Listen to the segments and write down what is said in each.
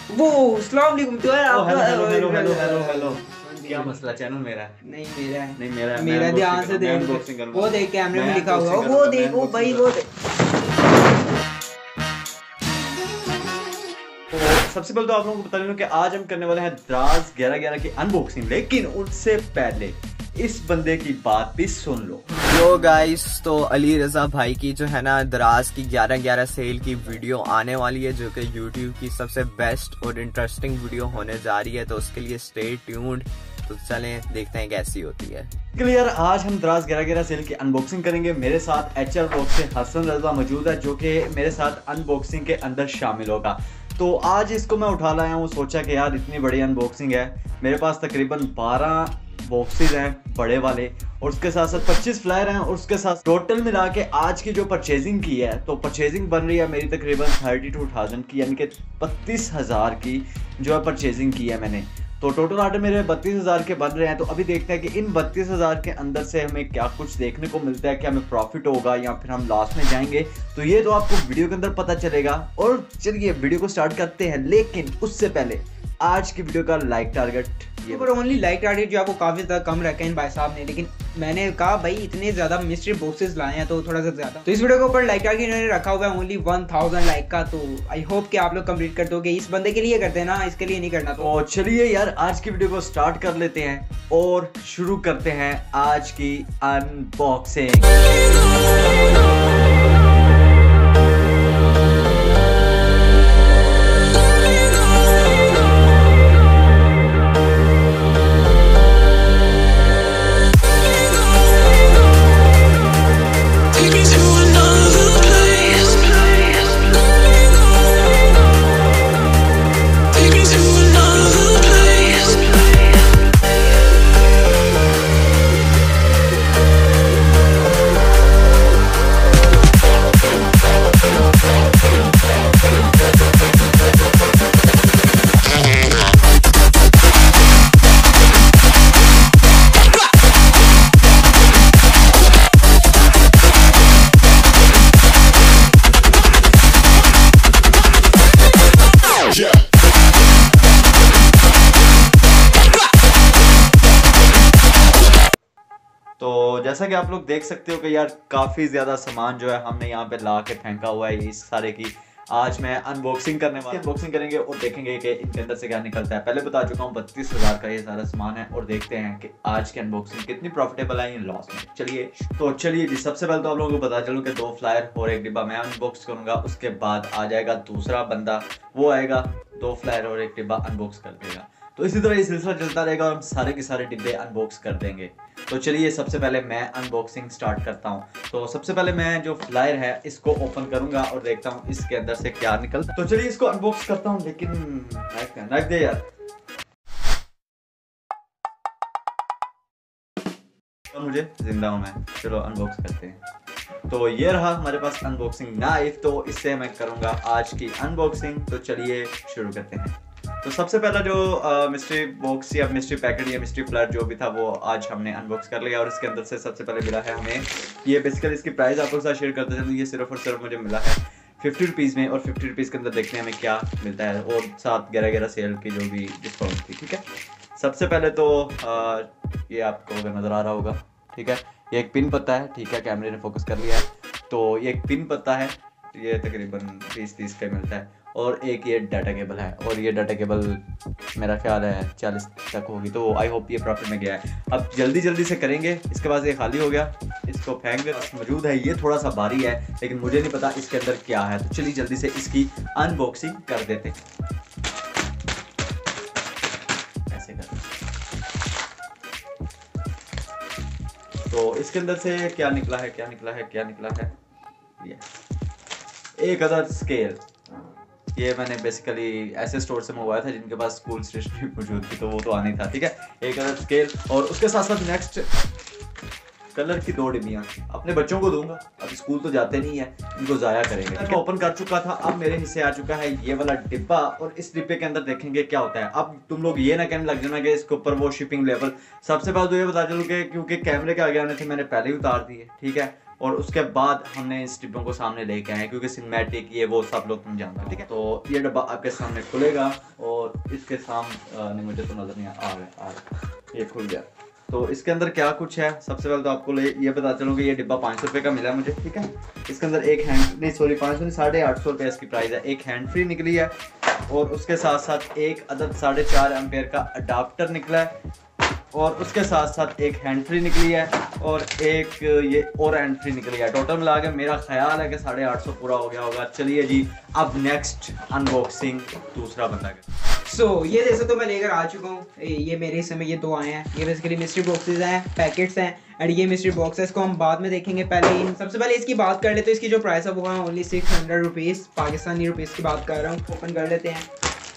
वो अस्सलाम वालेकुम तो यार आप hello hello hello hello hello. क्या मसला, चैनल मेरा है? नहीं मेरा है। नहीं मेरा है, मैं मेरा अनबॉक्सिंग ध्यान से करूंगा, मैं देख, अनबॉक्सिंग करूंगा, वो देख कैमरे मैं में लिखा हुआ अनबॉक्सिंग वो करूंगा, मैं देख, वो अनबॉक्सिंग भाई वो करूंगा। देख। तो सबसे पहले तो आप लोगों को बता दूं कि आज हम करने वाले हैं द्रास 1111 की अनबॉक्सिंग, लेकिन उससे पहले इस बंदे की बात भी सुन लो। यो गाइस, तो अली रजा भाई की जो है ना दराज की 11/11 सेल की वीडियो आने वाली है, जो कि यूट्यूब की सबसे बेस्ट और इंटरेस्टिंग वीडियो होने जा रही है, तो उसके लिए स्टे ट्यून्ड। तो चलें देखते हैं कैसी होती है। क्लियर, आज हम द्रास 1111 सेल की अनबॉक्सिंग करेंगे। मेरे साथ एचआर बॉक्स से हसन रजा मौजूद है, जो कि मेरे साथ अनबॉक्सिंग के अंदर शामिल होगा। तो आज इसको मैं उठा लाया हूँ, सोचा कि यार इतनी बड़ी अनबॉक्सिंग है। मेरे पास तकरीबन 12 बॉक्सेस हैं बड़े वाले, और उसके साथ साथ 25 फ्लायर हैं, और उसके साथ टोटल मिला के आज की जो परचेजिंग की है, तो परचेजिंग बन रही है मेरी तकरीबन 32,000 की, यानी कि 32,000 की जो है परचेजिंग की है मैंने। तो टोटल आर्डर मेरे 32,000 के बन रहे हैं। तो अभी देखते हैं कि इन 32,000 के अंदर से हमें क्या कुछ देखने को मिलता है, क्या हमें प्रॉफिट होगा या फिर हम लॉस में जाएंगे। तो ये तो आपको वीडियो के अंदर पता चलेगा। और चलिए वीडियो को स्टार्ट करते हैं, लेकिन उससे पहले आज की वीडियो का लाइक टारगेट ये पर ओनली लाइक टारगेट जो आपको काफी ज्यादा कम रखा है इन भाई साहब ने, लेकिन मैंने कहा भाई इतने ज्यादा मिस्ट्री बॉक्सेस लाए हैं तो थोड़ा सा ज्यादा, तो इस वीडियो के ऊपर लाइक टारगेट इन्होंने रखा हुआ है ओनली 1000 लाइक का। तो आई होप कि आप लोग कंप्लीट कर दोगे। इस बंदे के लिए करते हैं ना, इसके लिए नहीं करना। तो चलिए यार आज की वीडियो को स्टार्ट कर लेते हैं और शुरू करते हैं आज की अनबॉक्सिंग। तो जैसा कि आप लोग देख सकते हो कि यार काफ़ी ज़्यादा सामान जो है हमने यहाँ पे ला के फेंका हुआ है इस सारे की। आज मैं अनबॉक्सिंग करने वाला, अनबॉक्सिंग करेंगे और देखेंगे कि इनके अंदर से क्या निकलता है। पहले बता चुका हूँ 32,000 का ये सारा सामान है, और देखते हैं कि आज की अनबॉक्सिंग कितनी प्रॉफिटेबल है या लॉस में। चलिए जी, सबसे पहले तो आप लोगों को बता चलूँ कि 2 फ्लायर और 1 डिब्बा मैं अनबॉक्स करूँगा। उसके बाद आ जाएगा दूसरा बंदा, वो आएगा 2 फ्लायर और 1 डिब्बा अनबॉक्स कर देगा। तो इसी तरह ये सिलसिला चलता रहेगा और हम सारे के सारे डिब्बे अनबॉक्स कर देंगे। तो चलिए सबसे पहले मैं अनबॉक्सिंग स्टार्ट करता हूँ। तो सबसे पहले मैं जो फ्लायर है इसको ओपन करूंगा और देखता हूँ इसके अंदर से क्या निकलता है। तो चलिए इसको अनबॉक्स करता हूँ, लेकिन रख दे यार। तो मुझे जिंदा हूँ मैं, चलो अनबॉक्स करते हैं। तो ये रहा हमारे पास अनबॉक्सिंग नाइफ, तो इससे मैं करूंगा आज की अनबॉक्सिंग। तो चलिए शुरू करते हैं। तो सबसे पहला जो मिस्ट्री बॉक्स या मिस्ट्री पैकेट या मिस्ट्री फ्लैट जो भी था वो आज हमने अनबॉक्स कर लिया, और इसके अंदर से सबसे पहले मिला है हमें ये। बेसिकली इसकी प्राइस आप लोग साथ शेयर करते चलूँ, ये सिर्फ और सिर्फ मुझे मिला है 50 रुपीज़ में, और 50 रुपीज़ के अंदर देखते हैं हमें क्या मिलता है, और साथ 11/11 सेल की जो भी डिस्काउंट थी। ठीक है, सबसे पहले तो ये आपको अगर नज़र आ रहा होगा, ठीक है, ये एक पिन पत्ता है। ठीक है, कैमरे ने फोकस कर लिया है। तो ये एक पिन पत्ता है, ये तकरीबन 20-30 का मिलता है, और एक ये डाटा केबल है, और ये डाटा केबल मेरा ख्याल है 40 तक होगी। तो आई होप ये प्रॉफिट में गया है। अब जल्दी से करेंगे। इसके बाद ये खाली हो गया, इसको फेंक मौजूद है। ये थोड़ा सा भारी है, लेकिन मुझे नहीं पता इसके अंदर क्या है। तो चलिए जल्दी से इसकी अनबॉक्सिंग कर देते हैं। ऐसे कर, तो इसके अंदर से क्या निकला है। ये एक अदर स्केल, ये मैंने बेसिकली ऐसे स्टोर से मंगवाया था जिनके पास स्कूल स्टेशनरी मौजूद थी, तो वो तो आनी था। ठीक है, एक अदर स्केल, और उसके साथ साथ नेक्स्ट कलर की 2 डिब्बियाँ अपने बच्चों को दूंगा। अभी स्कूल तो जाते नहीं है, इनको ज़ाया करेंगे। मैं ओपन कर चुका था, अब मेरे हिस्से आ चुका है ये वाला डिब्बा, और इस डिब्बे के अंदर देखेंगे क्या होता है। अब तुम लोग ये ना कहने लग जाना कि इसके ऊपर वो शिपिंग लेवल। सबसे पहले तो ये बता चलूँ कि क्योंकि कैमरे के आगे आने से मैंने पहले ही उतार दिए। ठीक है, और उसके बाद हमने इस डिब्बों को सामने लेके आए क्योंकि सिनेमैटिक ये वो सब लोग तुम जानते हो, ठीक है। तो ये डब्बा आपके सामने खुलेगा और इसके सामने मुझे तो नजर नहीं आ रहा है, ये खुल गया। तो इसके अंदर क्या कुछ है, सबसे पहले तो आपको ये पता चलो कि ये डिब्बा 500 रुपये का मिला है मुझे, ठीक है। इसके अंदर एक हैंड नहीं सॉरी 500 नहीं 850 रुपये इसकी प्राइस है। एक हैंड फ्री निकली है और उसके साथ साथ एक अदद 4.5 एम्पेयर का अडाप्टर निकला है और उसके साथ साथ एक हैंड फ्री निकली है और एक ये और हैंड फ्री निकली है। टोटल मिला के मेरा ख्याल है कि 850 पूरा हो गया होगा। चलिए जी, अब नेक्स्ट अनबॉक्सिंग दूसरा बंदा का। ये जैसे तो मैं लेकर आ चुका हूँ। ये मेरे समय ये 2 आए हैं। ये बेसिकली मिस्ट्री बॉक्सेस हैं, पैकेट्स हैं एंड ये मिस्ट्री बॉक्सेस को हम बाद में देखेंगे। सबसे पहले इसकी बात कर लेते हैं। इसकी जो प्राइस है वो है ओनली 600 रुपीज़, पाकिस्तानी रुपीज़ की बात कर रहा हूँ। ओपन कर लेते हैं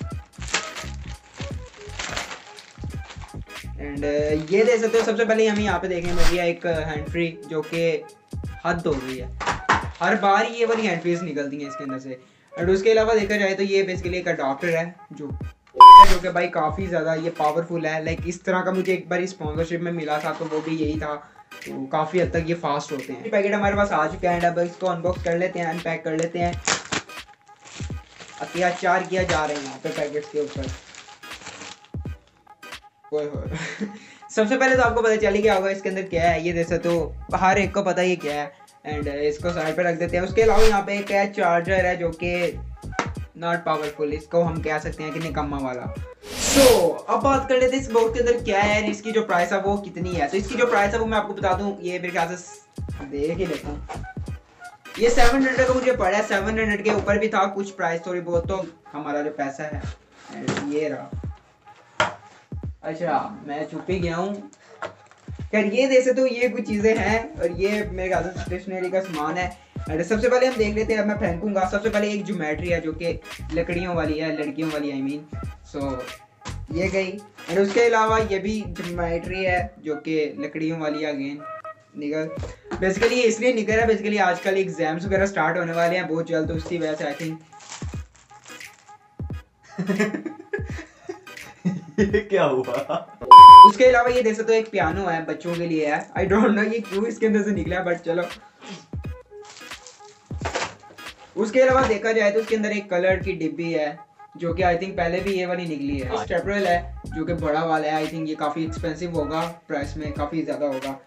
एंड ये देख सकते हो। सबसे पहले हमें यहाँ पे देखने मिल रही है एक हैंड फ्री जो कि हद हो गई है। हर बार ये वाली हैंड फ्रीज निकलती हैं इसके अंदर से। और उसके अलावा देखा जाए तो ये बेसिकली एक अडॉप्टर है जो कि भाई काफ़ी ज़्यादा ये पावरफुल है। लाइक इस तरह का मुझे एक बार स्पॉन्सरशिप में मिला था तो वो भी यही था। तो काफ़ी हद तक ये फास्ट होते हैं। पैकेट हमारे पास आ चुका है। अब इसको अनबॉक्स कर लेते हैं, अनपैक कर लेते हैं। अत्याचार किया जा रहे हैं यहाँ पे पैकेट्स के ऊपर। सबसे पहले तो आपको पता चल गया होगा इसके अंदर क्या है। ये जैसे तो हर एक को पता ही क्या है एंड इसको साइड पे रख देते हैं। उसके अलावा यहाँ पे एक चार्जर है जो कि नॉट पावरफुल, इसको हम कह सकते हैं कि निकम्मा वाला। अब बात कर लेते हैं इस बॉक्स के अंदर क्या है, इसकी जो प्राइस है वो कितनी है। तो इसकी जो प्राइस है वो मैं आपको बता दूं, ये मेरे ख्याल से देख ही लेता हूँ। ये 700 का मुझे पड़ा है। 700 के ऊपर भी था कुछ प्राइस थोड़ी बहुत। तो हमारा जो पैसा है ये रहा। अच्छा मैं चुप ही गया हूँ। खैर ये जैसे तो ये कुछ चीज़ें हैं और ये मेरे ख्याल से स्टेशनरी का सामान है। सबसे पहले हम देख लेते हैं। अब मैं फेंकूंगा। सबसे पहले एक ज्योमेट्री है जो कि लकड़ियों वाली है, लड़कियों वाली आई मीन। ये गई एंड उसके अलावा ये भी ज्योमेट्री है जो कि लकड़ियों वाली है। अगेन निकल बेसिकली ये इसलिए निकल रहा है, बेसिकली आजकल एग्जाम्स वगैरह स्टार्ट होने वाले हैं बहुत जल्द, तो उसकी वजह से आई थिंक। ये क्या हुआ? उसके अलावा ये जैसे तो एक पियानो है, बच्चों के लिए है। आई डोंट नो ये क्यों इसके अंदर से निकला, बट चलो। उसके अलावा देखा जाए तो उसके अंदर एक कलर की डिब्बी है जो कि आई थिंक पहले भी ये वाली निकली है। स्टेपल है जो कि बड़ा वाला है। आई थिंक ये काफ़ी एक्सपेंसिव होगा, प्राइस में काफ़ी ज़्यादा होगा।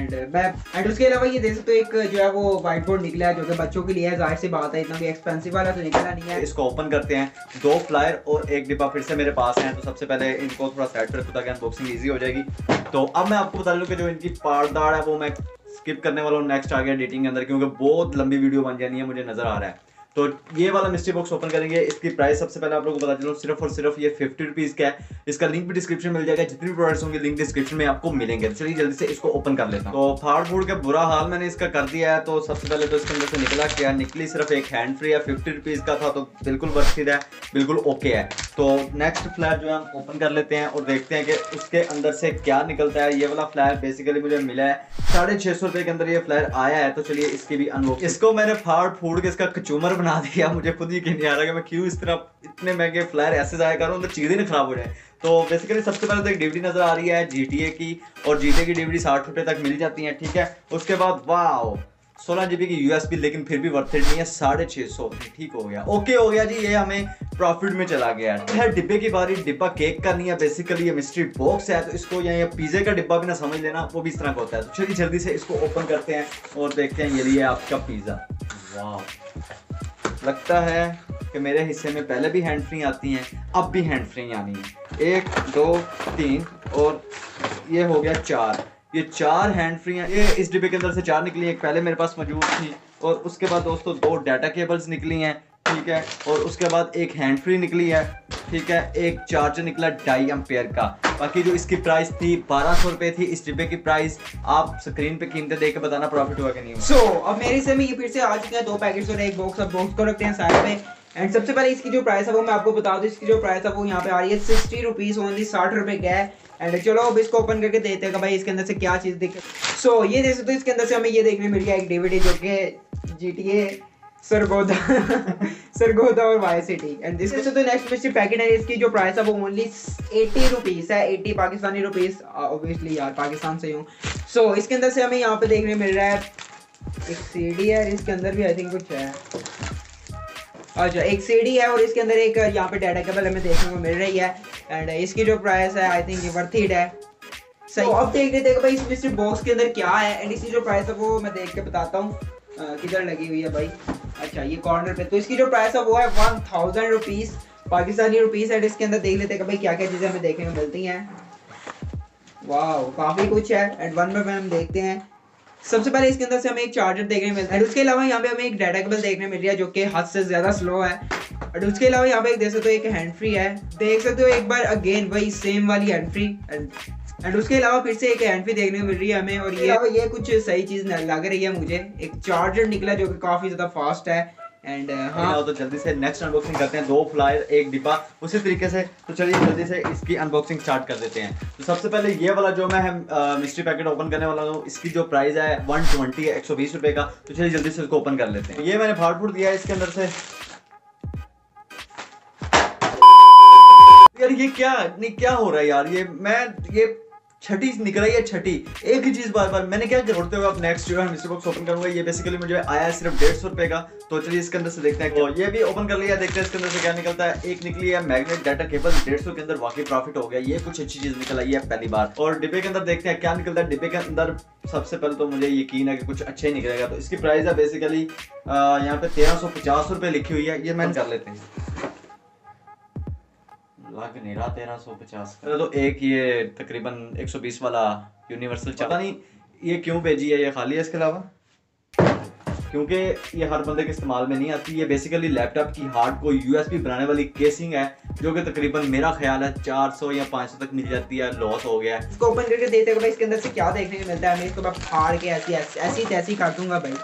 एंड उसके अलावा ये देख सकते हो एक जो है वो व्हाइट बोर्ड निकला है जो कि बच्चों के लिए है। जाहिर सी बात है, इतना भी एक्सपेंसिव वाला तो निकला नहीं है। इसको ओपन करते हैं। 2 फ्लायर और एक डिब्बा फिर से मेरे पास है। तो सबसे पहले इनको थोड़ा सेट कर ताकि अनबॉक्सिंग ईजी हो जाएगी। तो अब मैं आपको बता दूं कि जो इनकी पार्टदार है वो मैं स्किप करने वाला हूँ नेक्स्ट आगे एडिटिंग के अंदर, क्योंकि बहुत लंबी वीडियो बन जानी है मुझे नजर आ रहा है। तो ये वाला मिस्ट्री बॉक्स ओपन करेंगे। इसकी प्राइस सबसे पहले आप लोगों को बता चलो सिर्फ और सिर्फ ये 50 रुपीज़ का है। इसका लिंक भी डिस्क्रिप्शन में मिल जाएगा। जितनी भी प्रोडक्ट्स होंगे लिंक डिस्क्रिप्शन में आपको मिलेंगे। तो चलिए जल्दी से इसको ओपन कर लेता हूँ। तो फाड़ फूड का बुरा हाल मैंने इसका कर दिया है। तो सबसे पहले तो इसके अंदर से निकला क्या, निकली सिर्फ एक हैंड फ्री है। 50 रुपीज़ का था तो बिल्कुल वर्थ इट है, बिल्कुल ओके है। तो नेक्स्ट फ्लैट जो है हम ओपन कर लेते हैं और देखते हैं कि उसके अंदर से क्या निकलता है। ये वाला फ्लैट बेसिकली मुझे मिला है 650 रुपये के अंदर ये फ्लैट आया है। तो चलिए इसकी भी अनबॉक्सिंग। इसको मैंने फाड़ फूड के इसका कचूमर बना दिया। मुझे खुद यकीन नहीं आ रहा कि मैं क्यों इस तरह इतने महंगे फ्लायर ऐसे जाया करूँ, तो चीज़ें नहीं खराब हो जाए। तो बेसिकली सबसे पहले तो एक डीवीडी नजर आ रही है GTA की, और GTA की डीवीडी 60 रुपये तक मिल जाती है, ठीक है। उसके बाद वाओ 16 GB की USB, लेकिन फिर भी वर्थ इट नहीं है। 650 ठीक हो गया, ओके हो गया जी। ये हमें प्रॉफिट में चला गया है। डिब्बे की बारी, डिब्बा केक का नहीं है, बेसिकली ये मिस्ट्री बॉक्स है। तो इसको या पिज्जे का डिब्बा भी ना समझ लेना, वो भी इस तरह का होता है। तो चलिए जल्दी से इसको ओपन करते हैं और देखते हैं। ये लिए आपका पिज्जा। वाह, लगता है कि मेरे हिस्से में पहले भी हैंड फ्री आती हैं, अब भी हैंड फ्री आनी है। 1 2 3 और ये हो गया 4। ये 4 हैंड फ्री हैं। ये इस डिब्बे के अंदर से 4 निकली, एक पहले मेरे पास मौजूद थी। और उसके बाद दोस्तों 2 डाटा केबल्स निकली हैं, ठीक है। और उसके बाद एक हैंड फ्री निकली है, ठीक है। एक चार्जर निकला 2.5 एम्पेयर का। बाकी जो इसकी प्राइस थी 1200 रुपये थी इस डिब्बे की प्राइस। आप स्क्रीन पे कीमतें देख के बताना प्रॉफिट हुआ कि नहीं हुआ। अब मेरे से में ये फिर से आ चुके हैं 2 पैकेट्स और एक बॉक्स। अब बॉक्स को रखते हैं साइड में। एंड सबसे पहले इसकी जो प्राइस है वो मैं आपको बता दूं। इसकी जो प्राइस है वो यहाँ पे आ रही है 60 रुपीज़ ओनली, 60 रुपये का है। एंड चलो अब इसको ओपन करके देखते हैं कि भाई इसके अंदर से क्या चीज़ दिखे। ये जैसे तो इसके अंदर से हमें ये देखने मिल गया एक DVD जो कि GTA सरगोदा और वाई सिटी। एंड इसके से तो नेक्स्ट मिस्ट्री पैकेट है। इसकी जो प्राइस है वो ओनली 80 रुपीज़ है, 80 पाकिस्तानी रुपीज़। ऑब्वियसली यार पाकिस्तान से हूँ। इसके अंदर से हमें यहाँ पे देखने मिल रहा है एक सीडी है, इसके अंदर भी आई थिंक कुछ है। अच्छा, एक सीडी है और इसके अंदर एक यहाँ पे डाटा केबल हमें देखने को मिल रही है। एंड इसकी जो प्राइस है आई थिंक ये वर्थ इट है। सही, तो अब देख लेते हैं भाई इस मिस्ट्री बॉक्स के अंदर क्या है। एंड इसकी जो प्राइस है वो मैं देख के बताता हूँ किधर लगी हुई है भाई। अच्छा, ये कॉर्नर पे। तो इसकी जो प्राइस है वो है 1000 रुपीज़ पाकिस्तानी रुपीज़। एंड इसके अंदर देख लेते हैं भाई क्या क्या चीज़ें हमें देखने को मिलती हैं। वाह, काफ़ी कुछ है। एंड वन बाय वन हम देखते हैं। सबसे पहले इसके अंदर से हमें एक चार्जर देखने को मिलता है। उसके अलावा यहाँ पे हमें एक डाटा केबल देखने मिल रही है जो कि हद से ज़्यादा स्लो है। और उसके अलावा यहाँ पे एक देख सकते हो एक हैंड फ्री है, देख सकते हो एक बार अगेन वही सेम वाली हैंड फ्री। एंड उसके अलावा फिर से एक हैंड फ्री देखने को मिल रही है हमें। और ये कुछ सही चीज़ लग रही है मुझे, एक चार्जर निकला जो कि काफ़ी ज़्यादा फास्ट है। एंड हाँ, तो जल्दी से नेक्स्ट अनबॉक्सिंग करते हैं। 2 फ्लायर, 1 डिब्बा, उसी तरीके से। तो चलिए जल्दी से इसकी अनबॉक्सिंग स्टार्ट कर देते हैं। तो सबसे पहले ये वाला जो मैं मिस्ट्री पैकेट ओपन करने वाला हूँ, इसकी जो प्राइस है 120 है, 120 रुपए का। तो चलिए जल्दी से इसको ओपन कर लेते हैं। ये मैंने फाड़ फूट दिया है इसके अंदर से। यार ये क्या हो रहा है यार, ये छठी निकल रही है, छठी एक ही चीज बार बार। मैंने क्या जोड़ते हुए अब नेक्स्ट जो है मिस्ट्री बॉक्स ओपन करूंगा। ये बेसिकली मुझे आया है सिर्फ 150 रुपए का। तो चलिए इसके अंदर से देखते हैं। तो ये भी ओपन कर लिया, देखते हैं इसके अंदर से क्या निकलता है। एक निकली है मैग्नेट डाटा केबल, 150 के अंदर वाकई प्रॉफिट हो गया। ये कुछ अच्छी चीज निकल आई है पहली बार। और डिब्बे के अंदर देखते हैं क्या निकलता है। डिब्बे के अंदर सबसे पहले तो मुझे यकीन है कि कुछ अच्छा ही निकलेगा। तो इसकी प्राइस है बेसिकली यहाँ पे 1350 रुपए लिखी हुई है। ये मैंने कर लेते हैं, लग नहीं रहा 1350। तो एक ये तकरीबन 120 वाला यूनिवर्सल, पता नहीं ये क्यों भेजी है, ये खाली है इसके अलावा, क्योंकि ये हर बंदे के इस्तेमाल में नहीं आती। ये बेसिकली लैपटॉप की हार्ड को यूएसबी बनाने वाली केसिंग है जो कि तकरीबन मेरा ख्याल है 400 या 500 तक मिल जाती है। लॉस हो गया है। इसको ओपन करके देखते हैं भाई इसके अंदर से क्या देखने को मिलता है। मैं इसको फाड़ के ऐसी तैसी कर दूंगा भाई।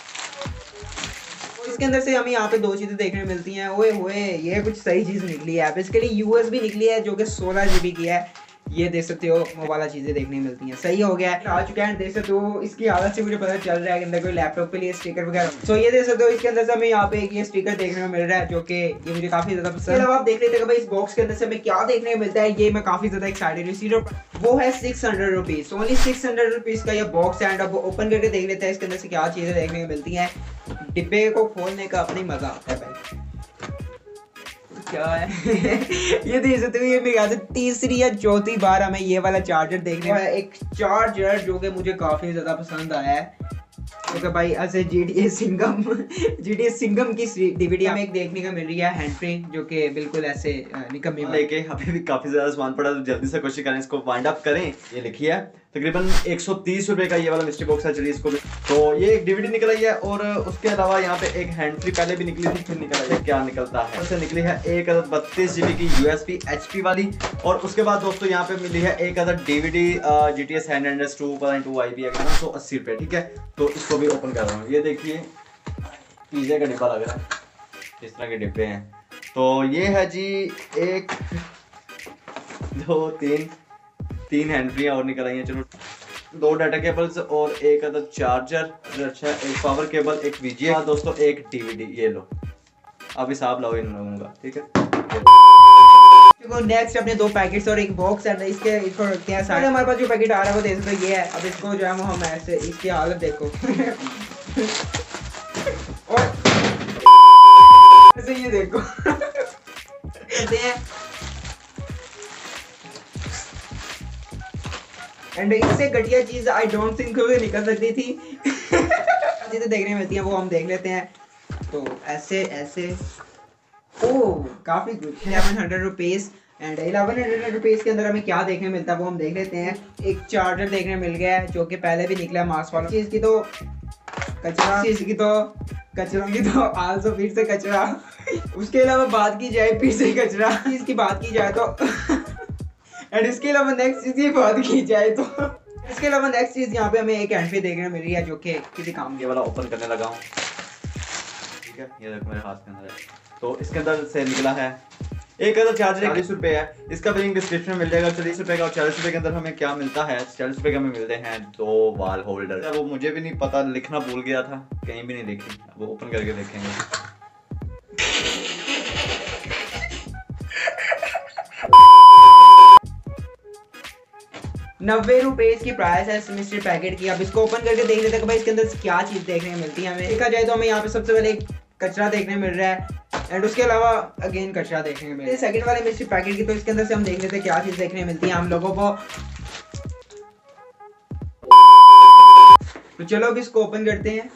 इसके अंदर से हमें यहाँ पे 2 चीजें देखने मिलती हैं। ओए होए, ये कुछ सही चीज निकली है। बेसिकली यूएसबी निकली है जो कि 16 GB की है। ये देख सकते हो वो वाला चीजें देखने मिलती हैं। सही हो गया है, आ चुका है। देख सकते हो इसकी हालत से मुझे पता चल रहा है कि अंदर कोई लैपटॉप के लिए स्टिकर वगैरह। सो ये देख सकते हो इसके अंदर से हमें यहाँ पे एक ये स्टिकर देखने को मिल रहा है जो कि ये मुझे काफी ज्यादा पसंद है। अब आप देख लेते हैं भाई इस बॉक्स के अंदर से हमें क्या देखने को मिलता है। ये मैं काफी ज्यादा एक्साइटेड हूँ। वो है 600 रुपीज, ओनली 600 रुपीज का ये बॉक्स है। एंड अब ओपन करके देख लेते हैं इसके अंदर से क्या चीजें देखने को मिलती हैं। डिब्बे को खोलने का अपनी मजा आता है भाई। क्या है ये देख सकते हो, ये मेरे ख्याल से तीसरी या चौथी बार हमें ये वाला चार्जर देखने में। एक चार्जर जो कि मुझे काफी ज्यादा पसंद आया है क्योंकि भाई ऐसे GTA सिंघम की DVD हमें एक देखने को मिल रही है हैंड फ्री जो कि बिल्कुल ऐसे निकम्मी लेके अभी भी काफी ज्यादा सामान पड़ा। तो जल्दी से कोशिश करें इसको वाइंड अप करें। ये लिखी है तकरीबन 130 रुपए का ये वाला मिस्ट्री बॉक्स है। चलिए इसको भी, तो ये एक DVD निकल आई है और उसके अलावा यहाँ पे एक हैंड फ्री पहले भी निकली थी, फिर निकल आई है। क्या निकलता है, उससे निकली है एक अदद 32 GB की USB HP वाली। और उसके बाद दोस्तों यहाँ पे मिली है एक अदद DVD GTA San Andreas 2.2 IB है 180 रुपए। ठीक है, तो इसको भी ओपन कर रहा हूँ। ये देखिए पिज़्ज़ा का डिब्बा लग रहा है, इस तरह के डिब्बे हैं। तो ये है जी 1 2 3 हैंड फ्री और निकल आई हैं। चलो 2 डाटा केबल्स और एक अदद चार्जर, अच्छा एक पावर केबल, एक VGA दोस्तों, एक DVD। ये लो, अब हिसाब लाओ इन लोगों का। ठीक है, नेक्स्ट अपने 2 पैकेट्स और एक बॉक्स है। इसको रखते हैं सारे। हमारे पास जो पैकेट आ रहा है वो देख सकते हो ये है। अब इसको जो है वो हम ऐसे, इसकी हालत देखो और ऐसे ये देखो कहते हैं। एंड इससे घटिया चीज आई डोंट थिंक निकल सकती थी चीजें देखने मिलती हैं वो हम देख लेते हैं। तो ऐसे ओह काफी गुड, 1100 रुपीज। एंड 1100 रुपीज के अंदर हमें क्या देखने मिलता है वो हम देख लेते हैं। एक चार्जर देखने मिल गया है जो कि पहले भी निकला मास्क वाला। चीज की तो कचरा, चीज की तो कचरों की तो आलसो फिर से कचरा उसके अलावा बात की जाए फिर से कचरा चीज की बात की जाए तो एंड इसके अलावा नेक्स्ट चीज की बात की जाए तो इसके अलावा नेक्स्ट चीज यहाँ पे हमें एक हैंड फ्री देखने मिल रही है जो कि किसी काम ये वाला ओपन करने लगा हूँ। ठीक है, ये देखो मेरे हाथ के अंदर है। तो इसके अंदर से निकला है एक अदर चार्जर, 40 रुपए है। इसका भी लिंक डिस्क्रिप्शन में मिल जाएगा। 40 रुपए का और 40 रुपए के अंदर हमें क्या मिलता है, 40 रुपए का हमें मिलते हैं 2 वाल होल्डर। वो मुझे भी नहीं पता, लिखना भूल गया था, कहीं भी नहीं लिखी। वो ओपन करके देखेंगे। 90 रुपए इसकी प्राइस है इस मिस्ट्री पैकेट की। अब इसको ओपन करके देख लेते हैं कि भाई इसके अंदर क्या चीज़ देखने को मिलती है। हमें देखा जाए तो हमें यहाँ पे सबसे पहले एक कचरा देखने मिल रहा है एंड उसके अलावा अगेन कचरा देखने को मिल रहा है सेकंड वाले मिस्ट्री पैकेट की। तो इसके अंदर से हम देख लेते हैं क्या चीज़ देखने मिलती है हम लोगों को। तो चलो अब इसको ओपन करते हैं।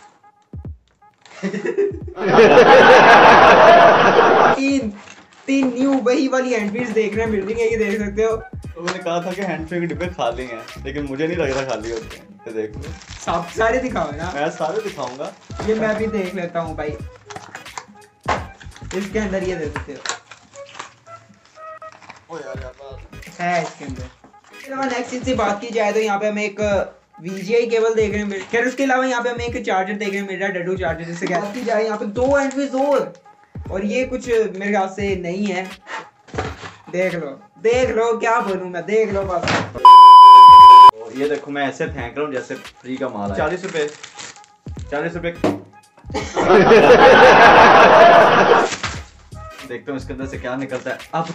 तीन न्यू वही वाली एंट्रीज देखने मिल रही है, ये देख सकते हो। तो मैंने कहा था कि हैंडफ्री के डिब्बे खाली हैं, लेकिन मुझे नहीं लग रहा खाली होते हैं। तो देख लो सब सारे दिखाओ ना। मैं सारे दिखाऊंगा। ये मैं भी देख लेता हूँ भाई। इसके अंदर ये देख सकते हो है इसके अंदर। नेक्स्ट चीज से बात की जाए तो यहाँ पे हमें एक VGA केबल देखने को मिल रहा है। उसके अलावा यहाँ पे हमें एक चार्जर देखने को मिल रहा है, डडू चार्जर जिससे बात की जाए। यहाँ पे 2 एंट्रीज और ये कुछ मेरे ख्याल से नहीं है। देख लो क्या बोलूं मैं, देख लो बस। तो ये देखो मैं ऐसे फेंक रहा हूँ जैसे फ्री का माल है। 40 रुपए देखते हूँ इसके अंदर से क्या निकलता है। अब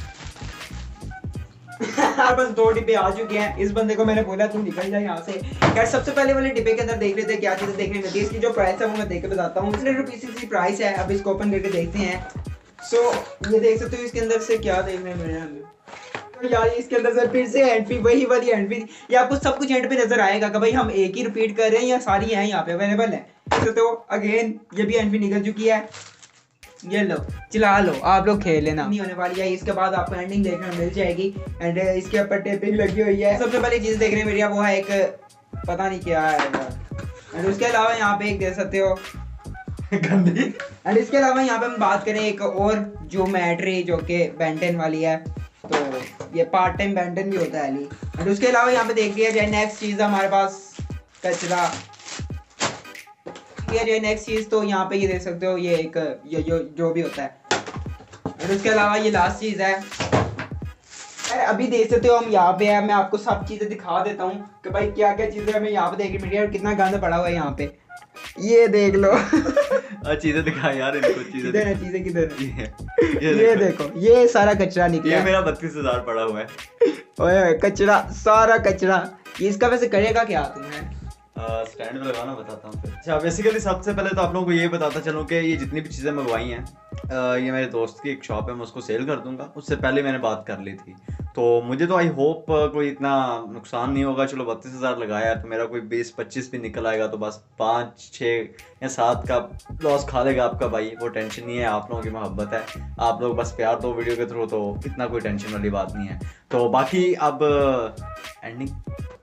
बस 2 डिब्बे आ चुके हैं। इस बंदे को मैंने बोला तू निकल जा यहाँ से। यार सबसे पहले वाले डिब्बे के अंदर देख लेते हैं क्या चीजें देखने मिलती है। इसकी जो प्राइस है वो मैं देख के बताता हूँ। 100 रुपीज की प्राइस है। अब इसको ओपन करके देखते हैं। ये देख सकते हो इसके अंदर से क्या देखने मिल रहा है। तो यार इसके अंदर से फिर से एंट्री वही वाली एंट्री। ये आपको सब कुछ एंड पे नजर आएगा कि भाई हम एक ही रिपीट कर रहे हैं या सारी हैं यहाँ पे अवेलेबल है। तो अगेन ये भी एंट्री निकल चुकी है। ये लो चला लो, आप लोग खेल लेना, नहीं होने वाली है। इसके बाद आपको एंडिंग देखने को मिल जाएगी एंड इसके ऊपर टेपिंग लगी हुई है। सबसे पहले चीज देखने मिल रही है वो है एक पता नहीं क्या है एंड उसके अलावा यहाँ पे एक देख सकते हो गंदी। एंड इसके अलावा यहाँ पे हम बात करें एक और ज्योमेट्री जो कि बेंटन वाली है। तो ये पार्ट टाइम बेंटन भी होता है अली। एंड उसके अलावा यहाँ पे देख लिया जाए नेक्स्ट चीज हमारे पास कचरा किया जाए। नेक्स्ट चीज तो यहाँ पे ये देख सकते हो ये एक ये जो भी होता है। और उसके अलावा ये लास्ट चीज है। अभी देख सकते हो हम यहाँ पे है। मैं आपको सब चीजें दिखा देता हूँ कि भाई क्या क्या चीजें हमें यहाँ पे देखने मिल रही है और कितना गंद पड़ा हुआ है यहाँ पे। ये देख लो चीजें दिखा यार इनको। चीजें किधर ये देखो ये सारा कचरा निकला। ये मेरा 32,000 पड़ा हुआ है। ओए कचरा सारा कचरा। इसका वैसे करेगा क्या तुम्हें? स्टैंड में लगाना बताता हूँ फिर। अच्छा बेसिकली सबसे पहले तो आप लोगों को ये बताता चलूँ कि ये जितनी भी चीज़ें मंगवाई हैं ये मेरे दोस्त की एक शॉप है, मैं उसको सेल कर दूंगा। उससे पहले मैंने बात कर ली थी। तो मुझे तो आई होप कोई इतना नुकसान नहीं होगा। चलो 32,000 लगाया तो मेरा कोई 20-25 भी निकल आएगा तो बस 5-6 या 7 का लॉस खा लेगा आपका भाई। वो टेंशन नहीं है, आप लोगों की मोहब्बत है, आप लोग बस प्यार दो वीडियो के थ्रू, तो इतना कोई टेंशन वाली बात नहीं है। तो बाकी अब एंडिंग